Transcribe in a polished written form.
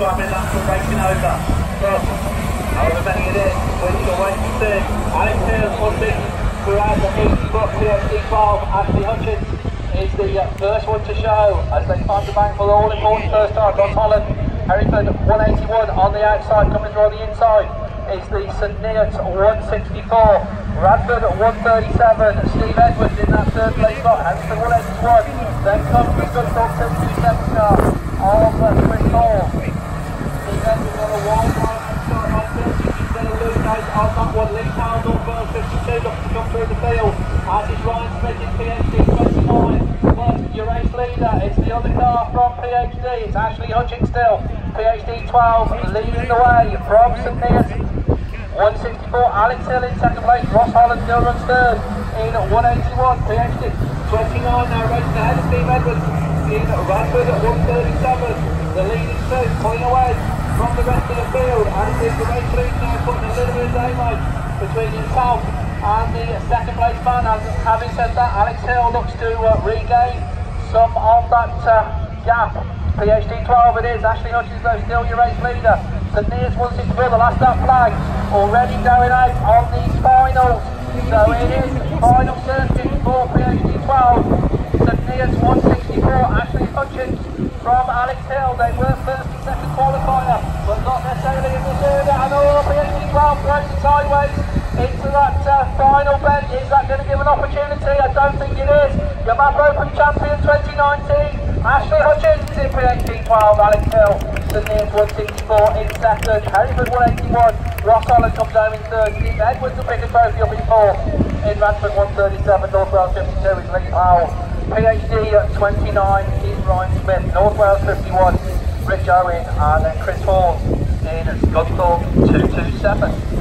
travelling laps were racing over. But, however many it is, we're still waiting to see. Alex Hill hunting throughout the heat, but PhD12, Ashley Hutchins is the first one to show as they climb the bank for the all-important first time. Ross Holland, Hereford 181 on the outside, coming through on the inside is the St Neots 164, Radford 137, Steve Edwards in that third place slot, Hereford 181, then comes the good dog 727 car of Chris Hall. Steve Edwards on a wide line start on 30, he's going to lose out on that one. Lee Powell, Northwell 52, looks to come through the field, as is Ryan Smith in PhD 29, but your race leader, it's the other car from PhD, it's Ashley Hutchins still, PhD 12 leading the way from St Neots 164, Alex Hill in second place, Ross Holland still runs third in 181, PhD 29 now racing ahead of Steve Edwards in Radford at 137, the leading two pulling away from the rest of the field, and it is the race lead now putting a little bit of daylight between himself and the second place man. And having said that, Alex Hill looks to regain some of that gap. PhD 12 it is, Ashley Hutchins though still your race leader. St Neots 164, the last lap flag already going out on these finals. So it is final searching for PhD 12. St Neots 164, Ashley Hutchins from Alex Hill. They were first and second qualifier, but not necessarily in this area. And all PhD 12 throws it sideways into that final bend. Is that going to give an opportunity? I don't think it is. Your Map Open champion 2019, Ashley Hutchins in PhD 12, Alex Hill, St Neots 164 in second, Hereford 181, Ross Holland comes home in third, Steve Edwards will pick a trophy up in fourth, in Radford 137, North Wales 52 is Lee Powell, PhD 29 is Ryan Smith, North Wales 51, Rich Owen, and then Chris Hall in Scunthorpe 227.